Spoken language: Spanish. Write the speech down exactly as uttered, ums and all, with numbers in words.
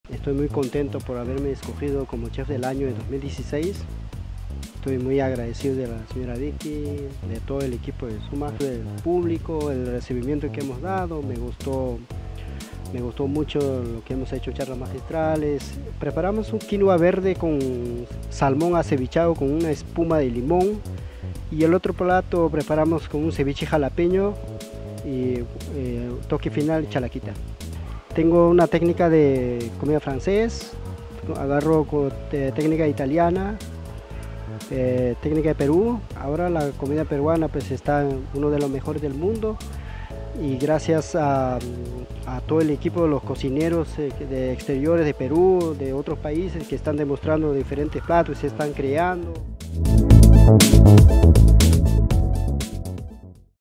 Estoy muy contento por haberme escogido como chef del año de dos mil dieciséis. Estoy muy agradecido de la señora Vicky, de todo el equipo de Suma, del público, el recibimiento que hemos dado. Me gustó, me gustó mucho lo que hemos hecho, charlas magistrales. Preparamos un quinoa verde con salmón acevichado con una espuma de limón. Y el otro plato preparamos con un ceviche jalapeño y eh, toque final chalaquita. Tengo una técnica de comida francés, agarro con, eh, técnica italiana, eh, técnica de Perú. Ahora la comida peruana pues está uno de los mejores del mundo y gracias a, a todo el equipo de los cocineros eh, de exteriores de Perú, de otros países que están demostrando diferentes platos y se están creando.